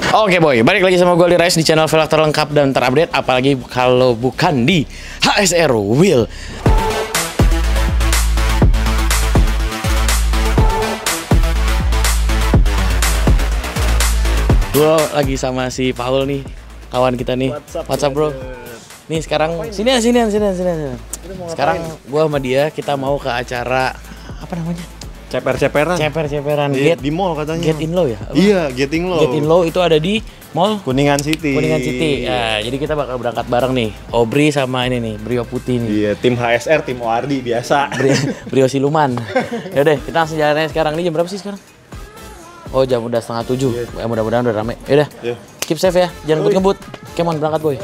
Oke boy, balik lagi sama gue Lirais di channel velg terlengkap dan terupdate. Apalagi kalau bukan di HSR Wheel. Gue lagi sama si Paul nih, kawan kita nih. What's up bro? Nih sekarang sini. Sekarang gue sama dia kita mau ke acara apa namanya? Ceper-ceperan di mall katanya. Get in Low ya? Apa? Iya, Get in Low itu ada di mall Kuningan City. Nah, jadi kita bakal berangkat bareng nih. Obri sama ini nih, Brio Putih nih. Iya, tim HSR, tim ORD biasa. Brio Siluman. Yaudah, kita langsung jalannya sekarang. Ini jam berapa sih sekarang? Oh, jam udah 6:30. Ya, mudah-mudahan udah rame. Yaudah, keep safe ya. Jangan ngebut-ngebut. Come on, berangkat boy.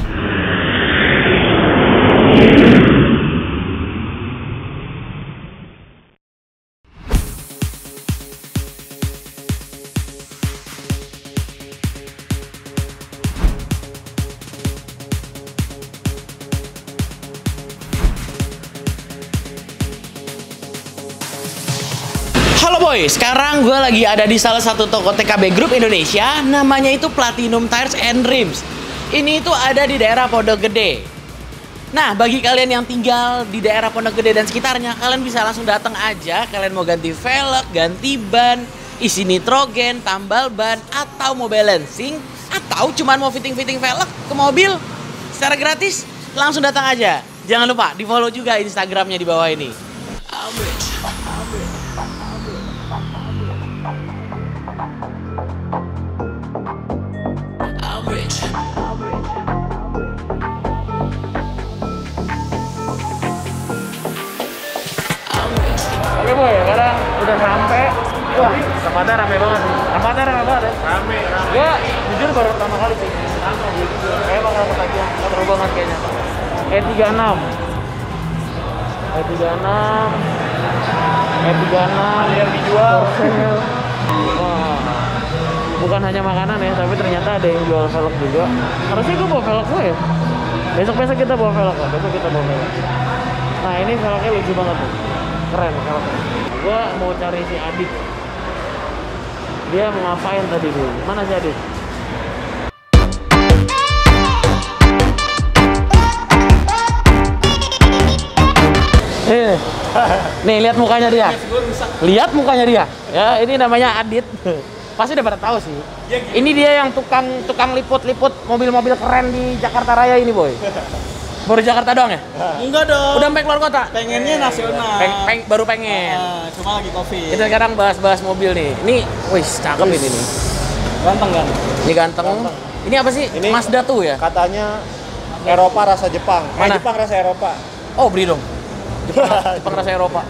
Halo boy, sekarang gue lagi ada di salah satu toko TKB Group Indonesia. Namanya itu Platinum Tires and Rims. Ini itu ada di daerah Pondok Gede. Nah, bagi kalian yang tinggal di daerah Pondok Gede dan sekitarnya, kalian bisa langsung datang aja. Kalian mau ganti velg, ganti ban, isi nitrogen, tambal ban, atau mau balancing, atau cuman mau fitting-fitting velg ke mobil secara gratis, langsung datang aja. Jangan lupa di follow juga Instagramnya di bawah ini. Oke boy, sekarang udah sampai. Wah, tempatnya rame banget nih. Ya. Gua jujur baru pertama kali sih. Kayak bakal ketagihan, seru banget kayaknya. E36 yang dijual. Wah, bukan hanya makanan ya, tapi ternyata ada yang jual velg juga. Harusnya gue bawa velg gue ya. Besok kita bawa velg. Nah ini velgnya lucu banget tuh. Keren velgnya. Gue mau cari si Adit. Dia mau ngapain tadi dulu? Mana si Adit? Nih lihat mukanya dia. Ya, ini namanya Adit. Pasti udah pada tahu sih. Ini dia yang tukang liput mobil-mobil keren di Jakarta Raya ini, boy. Baru Jakarta doang ya? Enggak dong. Udah sampai keluar kota? Pengennya nasional. Baru pengen. Cuma lagi Covid. Kita sekarang bahas mobil nih. Ini, wih, cakep ini nih. Ganteng kan? Ini ganteng. Ini apa sih? Ini Mazda tuh ya? Katanya Eropa rasa Jepang. Mana? Jepang rasa Eropa. Oh, beri dong. Jepang rasa Eropa.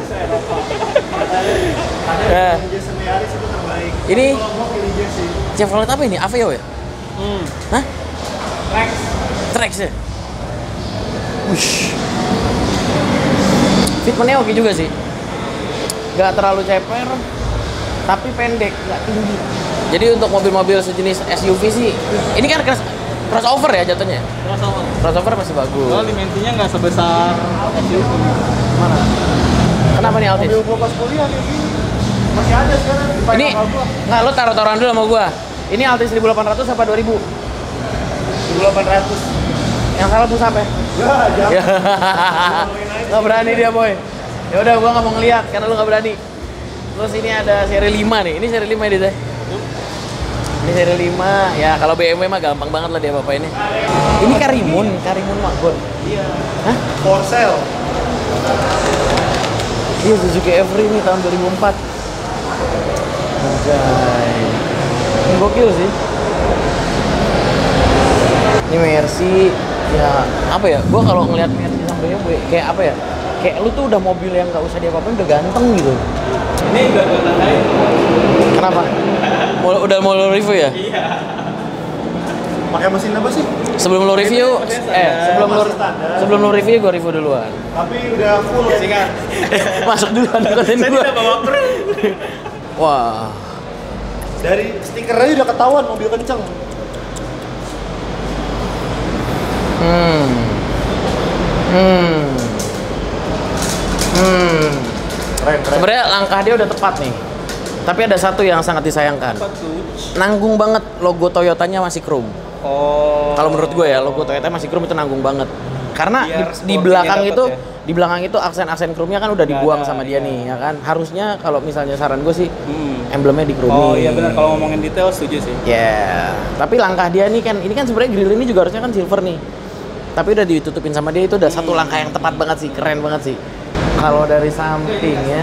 Jason Yaris itu terbaik. Ini Kalau mau pilih Jason. Chevrolet apa ini? Aveo ya? Hah? Trax ya? Wush. Fitmentnya oke juga sih. Gak terlalu ceper, tapi pendek, gak tinggi. Jadi untuk mobil-mobil sejenis SUV sih, ini kan crossover ya jatuhnya? Crossover masih bagus. Kalau dimensinya nggak sebesar SUV. Mana? Kenapa nih Altis? Mobil gua pas kuliah kayak gini. Masih ada sekarang. Ini, nggak, lo taruh-taruhan dulu sama gua. Ini Altis 1800 apa 2000? 1800. Yang salah tuh sampai. Ya, Nggak berani dia boy. Ya udah gua nggak mau ngeliat karena lu nggak berani. Terus ini ada seri 5 nih. Ini seri 5 ya Dita. Ini seri 5. Ya kalau BMW mah gampang banget lah dia bapak ini. Ini Karimun Wagon. Iya. Hah? For sale. Iya Suzuki Every ini tahun 2004. Anjay. Ini gokil sih. Ini Mercy. Ya apa ya, gue kalau ngeliat Mercy sama BMW kayak apa ya, kayak lu tuh udah mobil yang nggak usah diapa-apain udah ganteng gitu. Ini nggak tandain. Kenapa? Udah mau lo review ya? Iya. Pakai mesin apa sih? Sebelum lo review, sebelum lo review gue review duluan. Tapi udah full sih kan. Masuk duluan konten gue. Saya tidak bawa kru. Wah. Dari stiker aja udah ketahuan mobil kenceng. Keren. Sebenarnya langkah dia udah tepat nih. Tapi ada satu yang sangat disayangkan. Apa tuh? Nanggung banget logo Toyotanya masih chrome. Oh. Kalau menurut gue ya, logo Toyota masih chrome itu nanggung banget. Karena Biar di sportingnya belakang dapet itu, ya? di belakang itu aksen-aksen chrome-nya kan udah dibuang ada, sama dia iya. nih, ya kan. Harusnya kalau misalnya saran gue sih, emblemnya di chrome. Oh iya benar, kalau ngomongin detail setuju sih. Ya, tapi langkah dia nih kan, ini kan sebenarnya grill ini juga harusnya kan silver nih. Tapi udah ditutupin sama dia, itu udah satu langkah yang tepat banget sih, keren banget sih. Kalau dari samping ya,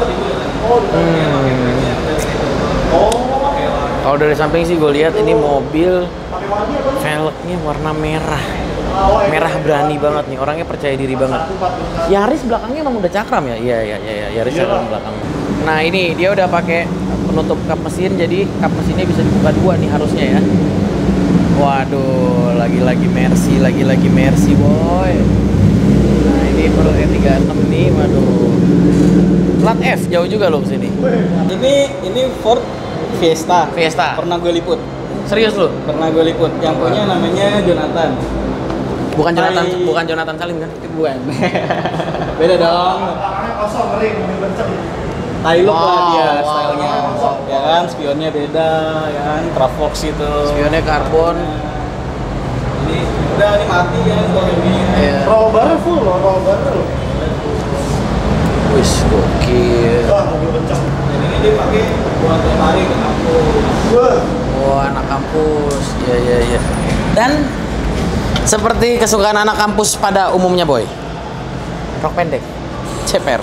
kalau dari samping sih gue lihat ini mobil velgnya warna merah, merah berani banget nih, orangnya percaya diri banget. Yaris belakangnya emang udah cakram ya, iya Yaris cakram belakang. Nah ini dia udah pakai penutup kap mesin, jadi kap mesinnya bisa dibuka dua nih harusnya ya. Waduh, lagi-lagi Mercy boy. Nah ini perutnya 36 nih, waduh. Plat F jauh juga loh kesini. Ini Ford Fiesta. Pernah gue liput. Serius lu? Pernah gue liput. Yang punya namanya Jonathan. Bukan Jonathan Salim kan? Bukan. Beda dong. Belakangnya kosong, kering, mobil kenceng. Tai look lah dia Wow. stylenya. Ya kan, spionnya beda, ya kan, Travox itu. Spionnya karbon. Ini udah ini mati ya kalau ini. Iya. Roll barnya full loh, roll barnya loh. Wis gokil. Wah, mobil kenceng. Dan ini dia pakai buat tiap hari ke kampus. Wah, Wah, anak kampus. Iya. Dan seperti kesukaan anak kampus pada umumnya, boy. Rok pendek. Ceper.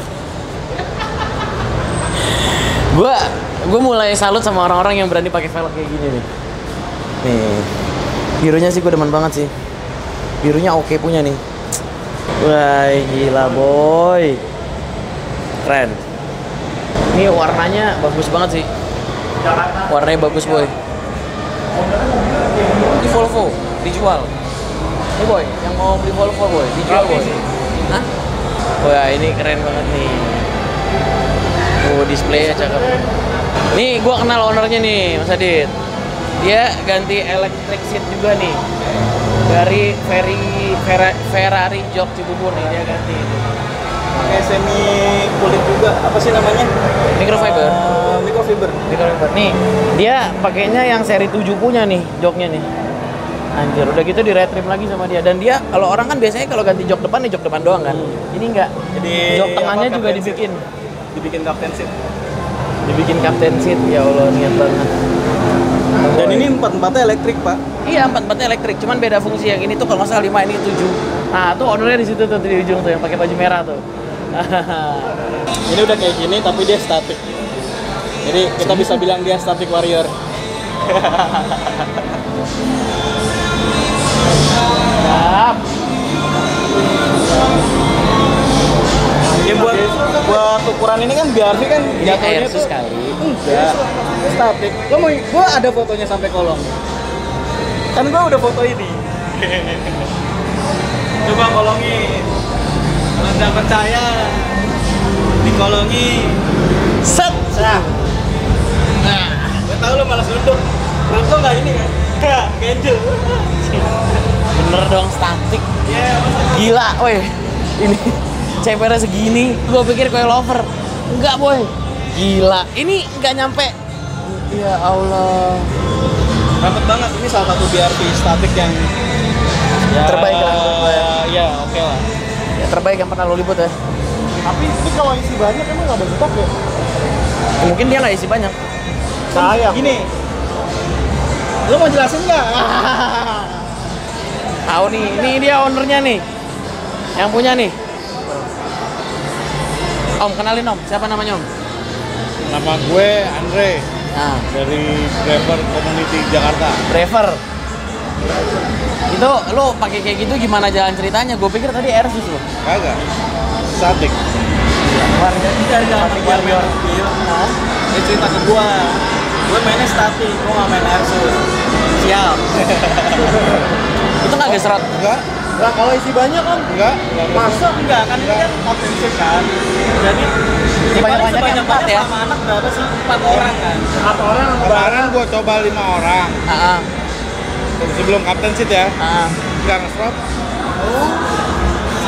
Gue mulai salut sama orang-orang yang berani pakai velg kayak gini nih. Nih. Birunya sih gue demen banget sih. Birunya oke punya nih. Wah, gila, boy. Keren. Ini warnanya bagus banget sih. Warnanya bagus, boy. Ini Volvo dijual. Ini boy, yang mau beli Volvo boy, dijual boy. Hah? Wah ini keren banget nih. Oh displaynya cakep. Nih gua kenal ownernya nih, Mas Adit. Dia ganti electric seat juga nih. Dari Ferrari jok Cibubur nih dia ganti. Pakai semi kulit juga, apa sih namanya? Microfiber. Microfiber. Nih, dia pakainya yang seri 7 punya nih, joknya nih. Anjir, udah gitu di retrim lagi sama dia. Dan dia kalau orang kan biasanya kalau ganti jok depan nih jok depan doang kan. Ini enggak. Jadi Jok tengahnya apa, juga captain dibikin. seat? Dibikin captain seat. Dibikin captain seat. Ya Allah, niat banget. Dan ini 4-4-nya elektrik, Pak. Iya, 4-4-nya elektrik, cuman beda fungsi. Yang ini tuh kalau nggak salah 5, ini 7. Nah, tuh ownernya di situ tuh di ujung tuh yang pakai baju merah tuh. Ini udah kayak gini tapi dia static. Jadi kita bisa bilang dia static warrior. Siap. Ya buat ukuran ini kan BRV kan Ini jatuhnya air tuh sekali. enggak static. Gua ada fotonya sampai kolong. Kan gua udah foto ini. Coba kolongin. Kalau nggak percaya, dikolongi. Set. Nah, gue tahu lo malas duduk. Kenapa nggak ini kan? Ganjel. Bener dong, statik. Iya, Gila, woi. Ini CPR segini, gua pikir coilover. Enggak, boy. Gila, ini nggak nyampe. Ya Allah. Rapet banget. Ini salah satu BRV statik yang Terbaik lah. Ya, oke lah. Ya terbaik yang pernah lo liput ya. tapi ini kalau isi banyak emang nggak ada stok ya? Mungkin dia nggak isi banyak. Sayang. Gini, lo mau jelasin nggak? Tahu nih, ini dia ownernya nih. Yang punya nih. Om, kenalin Om. Siapa namanya Om? Nama gue Andre Nah, dari Driver Community Jakarta. driver. Itu lo pakai kayak gitu gimana jalan ceritanya? Gue pikir tadi Airsus lo. Kagak. Statik. Warga kita jangan dia main mobil. Dia cerita ke gua mainnya statik, gua nggak main airsus. Siap. Itu nggak gesrot. Enggak. Nah, kalau isi banyak kan Enggak. Masa enggak kan ini kan offensive kan. Jadi Sebanyak-banyaknya 4 ya? sama anak berapa sih? 4 orang kan. 4 orang Kemarin gua coba 5 orang. Ah, Sebelum captain seat ya. Enggak nge-stop.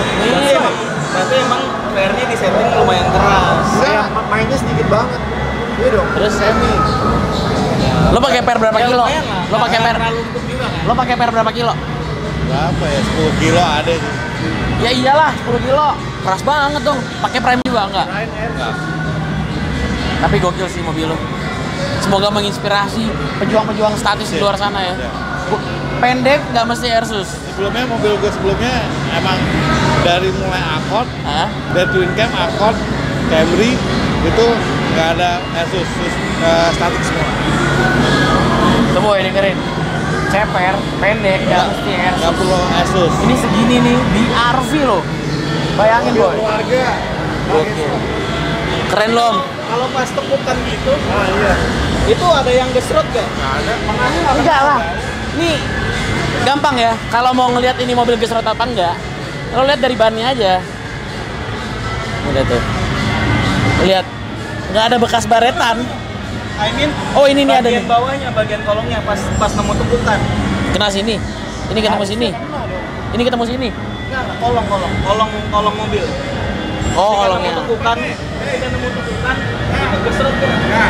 Berarti emang PR-nya di setting lumayan keras. saya mainnya sedikit banget. Iya dong. Terus semi. lo pakai per berapa Ya, kilo? lumayan lah. Lo pakai per Karena lumpur juga kan. Lo pakai per berapa kilo? Berapa ya? 10 kilo ada sih. Ya iyalah 10 kilo. Keras banget dong. Pakai prime juga enggak? Enggak. Tapi gokil sih mobil lo. Semoga menginspirasi pejuang-pejuang statis di luar sana ya. Iya. Pendek nggak mesti Airsus. Sebelumnya mobil gue sebelumnya emang dari mulai Accord, Hah? dari Twin Cam, Accord, Camry itu nggak ada Asus, statik semua. Tuh boy dengerin. Ceper, pendek, nggak mesti Nggak Airsus. perlu Asus. Ini segini nih di RV loh. Bayangin Mobil boy. keluarga. Gokil. Keren loh. Om. Kalau pas tekukan gitu, Ah iya. itu ada yang gesrot gak? Enggak lah. Nih gampang ya. Kalau mau ngelihat ini mobil gesrot apa enggak, lo lihat dari bannya aja. Udah tuh. Lihat. Nggak ada bekas baretan. I mean, Oh ini nih ada nih. bagian bawahnya, bagian kolongnya pas nemu tekukan. Kena sini. Ini ketemu sini. Ini ketemu sini. Enggak, kolong mobil. Oh, Ketika kolongnya. nemu tekukan, itu gesrot tuh.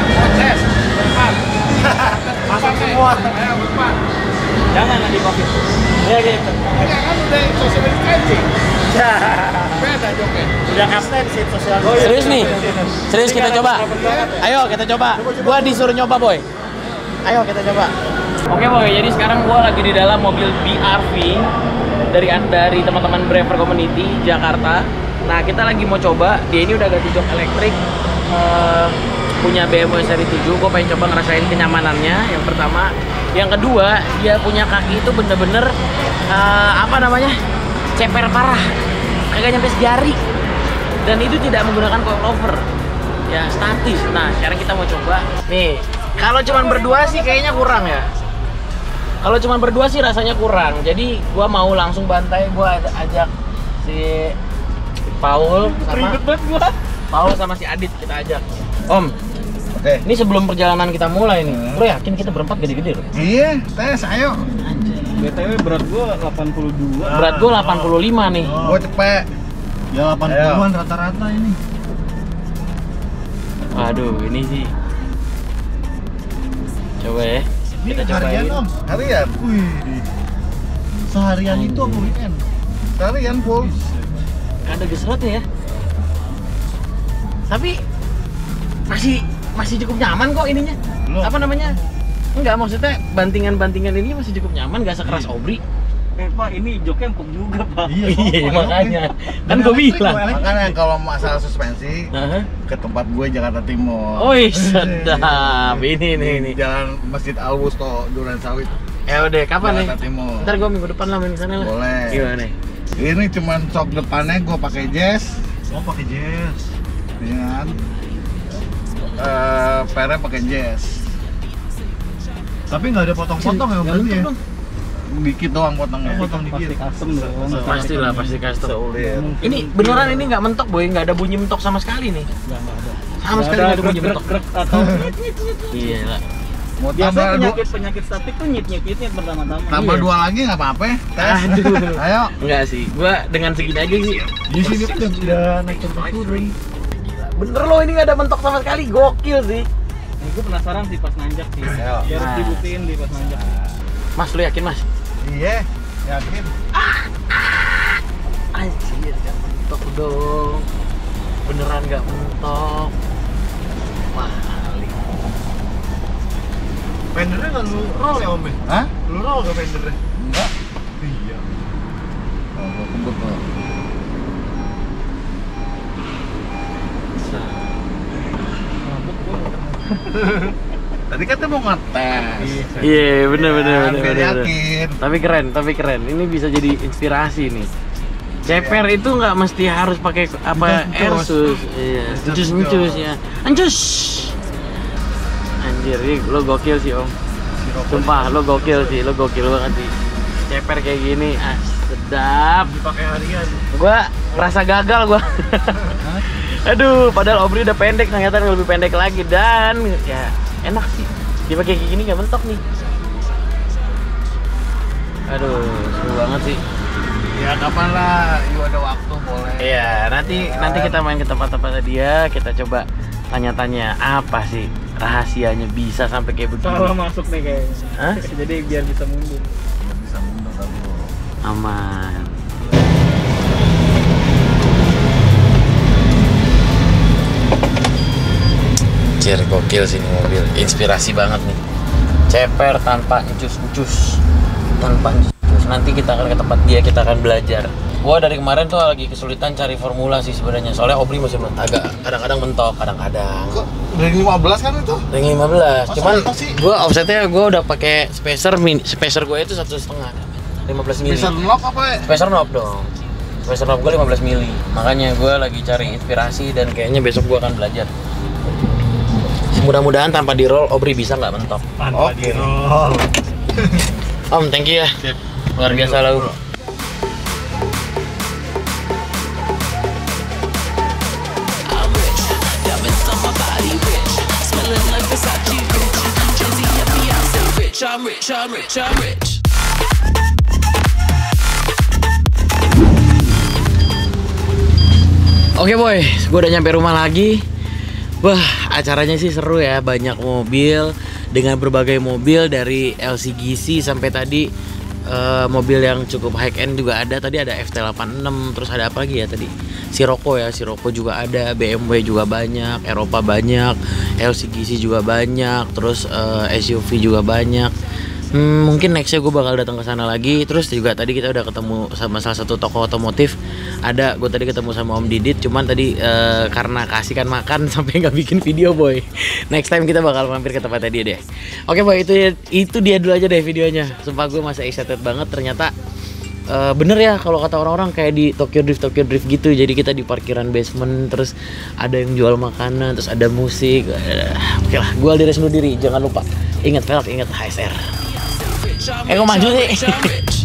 Masuk semua. Jangan nanti covid. Ya gitu. Udah kapten sih sosial. Serius nih. Serius kita coba. Ayo kita coba. Gua disuruh nyoba, boy. Ayo kita coba. Oke, boy. Jadi sekarang gua lagi di dalam mobil BRV dari teman-teman Braver Community Jakarta. Nah, kita lagi mau coba. Dia ini udah ganti jok elektrik. Punya BMW seri 7. Gua pengen coba ngerasain kenyamanannya. Yang pertama, yang kedua, dia punya kaki itu bener-bener apa namanya? Ceper parah. Kagak nyampe sejari. Dan itu tidak menggunakan coilover. Ya, statis. Nah, sekarang kita mau coba. Nih, kalau cuman berdua sih kayaknya kurang ya. Kalau cuman berdua sih rasanya kurang. Jadi gua mau langsung bantai, gua ajak si Paul sama si Adit kita ajak. Om, Oke. ini sebelum perjalanan kita mulai nih, bro yakin kita berempat gede-gede loh. Iya, tes ayo. BTW berat gua 82. Berat gua 85 nih. Gue cepet. Ya 80-an rata-rata ini. Aduh, ini sih. Coba ya. Ini Kita harian cobain. om. Harian. Wih. Seharian itu apa weekend? Harian full. Ada gesrotnya ya. Tapi masih cukup nyaman kok ininya. Loh. Apa namanya? Enggak, maksudnya bantingan-bantingan ini masih cukup nyaman, gak sekeras Obri. Pak, ini joknya empuk juga, Pak. Iya, makanya. Kan gue bilang. Makanya kalau masalah suspensi Aha. ke tempat gue Jakarta Timur. Oi, sedap. Ini. Jalan Masjid Al Wusto Duren Sawit. Ya udah, kapan nih? Jakarta Timur. Ntar gue minggu depan lah main sana lah. Boleh. Gimana nih? Ini cuman sok depannya gue pakai jazz, Oh pakai jazz. ya kan? Pernya pakai jazz. Tapi nggak ada potong-potong ya berarti ya? Dikit doang potongnya. Oh, potong Pasti dikit. custom dong. Pastilah, pasti custom. Sulit. Ini beneran ini nggak mentok boy, nggak ada bunyi mentok sama sekali nih. Enggak ada. Sama sekali nggak ada bunyi mentok. Grek atau Iya lah. Mau biasanya tambah penyakit statik tuh nyit pertama-tama. tambah Iya. 2 lagi nggak apa-apa. Tes. Aduh. Ayo. Enggak sih, gua dengan segini aja sih. Di sini udah naik turun. Bener loh, ini nggak ada mentok sama sekali, gokil sih. Gue penasaran sih pas nanjak sih. Ayo. Biar Nah. dibuktiin di pas nanjak. Mas, lu yakin mas? Iya, yakin. Anjir, gak mentok dong. Beneran gak mentok. Malik. Fendernya nggak lu roll ya om? Hah? Lu roll gak fendernya? Enggak. Iya. Oh, gua kebut loh. Tadi katanya mau ngetes. Iya, bener. Biar yakin. Tapi keren. Ini bisa jadi inspirasi nih. Ceper itu nggak mesti harus pakai apa Airsus. Iya, encus ya. Encus. Anjir, ini lo gokil sih om. Sumpah, lo gokil banget sih. Ceper kayak gini, sedap. Dipakai harian. Gua ngerasa gagal gua. Aduh, padahal Obri udah pendek, ternyata lebih pendek lagi dan ya enak sih. Dipakai kayak gini nggak mentok nih. Aduh, seru banget sih. Ya kapan lah, yuk ada waktu boleh. Iya, nanti kita main ke tempat-tempat dia, kita coba tanya-tanya apa sih rahasianya bisa sampai kayak begini. Salah masuk nih kayaknya. Hah? Jadi biar bisa mundur. Aman. Anjir, gokil sih ini mobil. Inspirasi banget nih. Ceper tanpa encus-encus. Nanti kita akan ke tempat dia, kita akan belajar. Gua dari kemarin tuh lagi kesulitan cari formula sih sebenarnya. Soalnya Obri masih agak kadang-kadang mentok, kadang-kadang. Kok ring 15 kan itu? Ring 15. Cuman apa sih? gua offsetnya gua udah pakai spacer gue itu 1,5 15 mili. Bisa knock apa ya? Spacer knob dong. Spacer knob gue 15 mili. Makanya gue lagi cari inspirasi dan kayaknya besok gue akan belajar. Mudah-mudahan tanpa di roll Obri bisa nggak mentok. Tanpa Oke. di-roll. Om, thank you ya. Sip. Luar biasa lah. Oke boy, gue udah nyampe rumah lagi. Wah, acaranya sih seru ya, banyak mobil dengan berbagai mobil dari LCGC sampai tadi mobil yang cukup high end juga ada. Tadi ada FT86, terus ada apa lagi ya tadi? Sirocco ya, Sirocco juga ada, BMW juga banyak, Eropa banyak, LCGC juga banyak, terus SUV juga banyak. Mungkin nextnya gue bakal datang ke sana lagi. Terus juga tadi kita udah ketemu sama salah satu toko otomotif. Gue tadi ketemu sama Om Didit. Cuman tadi karena kasihkan makan sampai nggak bikin video boy. Next time kita bakal mampir ke tempatnya dia deh. Oke boy, itu dia dulu aja deh videonya. Sumpah gue masih excited banget. Ternyata bener ya kalau kata orang-orang kayak di Tokyo Drift gitu. Jadi kita di parkiran basement, terus ada yang jual makanan, terus ada musik. Oke lah, gue Aldi Resnu diri. Jangan lupa ingat velg, ingat HSR. Kok maju sih?